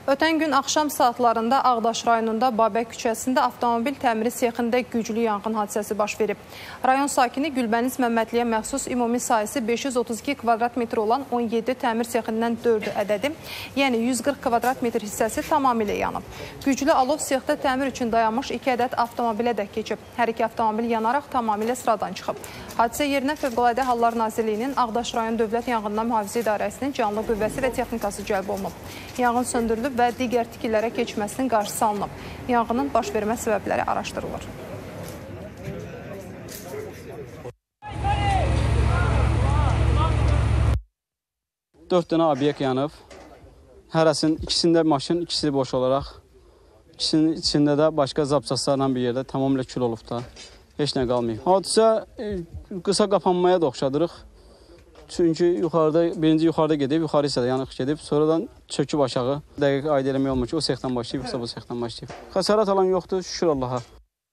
Ötən gün axşam saatlarında Ağdaş rayonunda Babək küçəsində avtomobil təmiri sexində güclü yanğın hadisəsi baş verib. Rayon sakini Gülbəniz Məmmədliyə məxsus ümumi sayısı 532 kvadrat metr olan 17 təmir sexindən 4 ədədi, yəni 140 kvadrat metr hissəsi tamamilə yanıb. Güclü alov sexdə təmir üçün dayanmış 2 ədəd avtomobilə də keçib. Hər iki avtomobil yanaraq tamamilə sıradan çıxıb. Hadisə yerinə Fövqəladə Hallar Nazirliyinin Ağdaş rayon Dövlət Yanğından Mühafizə İdarəsinin canlı qüvvəsi və texnikası cəlb olunub. Yanğın söndürülüb və digər tikililərə keçməsinin qarşısı alınıb. Yanğının baş vermə səbəbləri araşdırılır. Dörd dənə obyekt yanıb. Hərəsinin ikisində maşın, ikisi boş olaraq. İkisinin içində də başqa zapçaslarla bir yerdə tamamilə kül olub da. Heç nə qalmayıb. Hadisə qısa qapanmaya da oxşadırıq. Çünki birinci yuxarıda gedib, yuxarı hissədə yanıq gedib, sonradan çöküb aşağı. Dəqiq aid eləmək olmur ki, o sexdən başlayıb, yoxsa bu sexdən başlayıb. Xəsarət alan yoxdur, şükür Allaha.